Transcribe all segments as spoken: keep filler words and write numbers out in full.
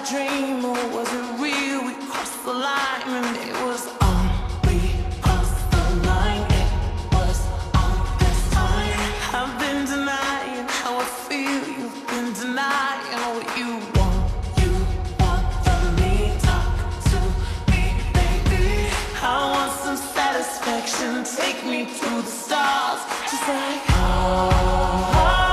dream or was it real? We crossed the line and it was on. We crossed the line, it was on this time. I've been denying how I feel. You've been denying what you want. You want from me, talk to me, baby. I want some satisfaction. Take me to the stars, just like oh.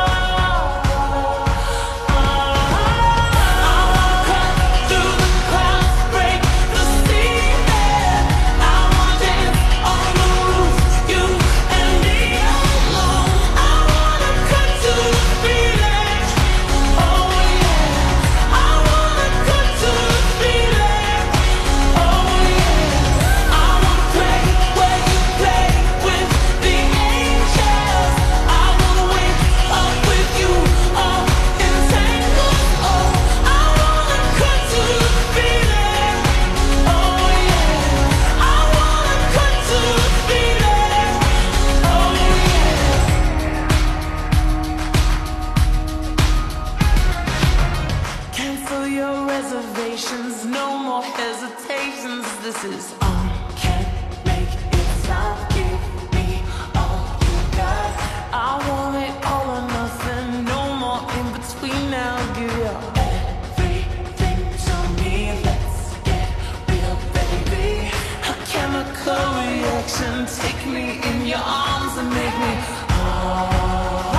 Your reservations, no more hesitations. This is on. Can't make it stop. Give me all you got. I want it all or nothing. No more in between now. Give you everything to me. Let's get real, baby. A chemical reaction. Take me in your arms and make me oh.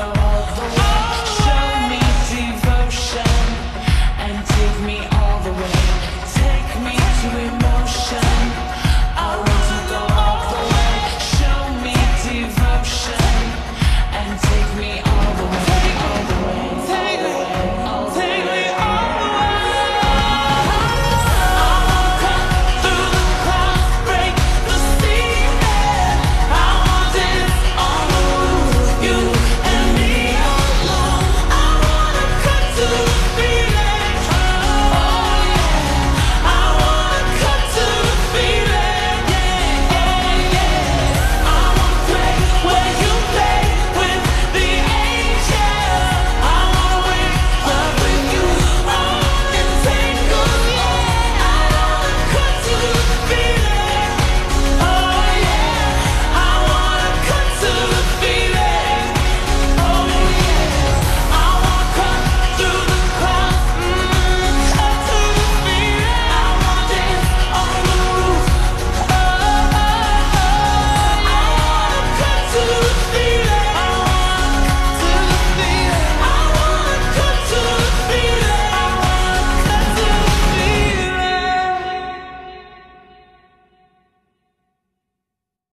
Go all the way, show me devotion, and take me all the way.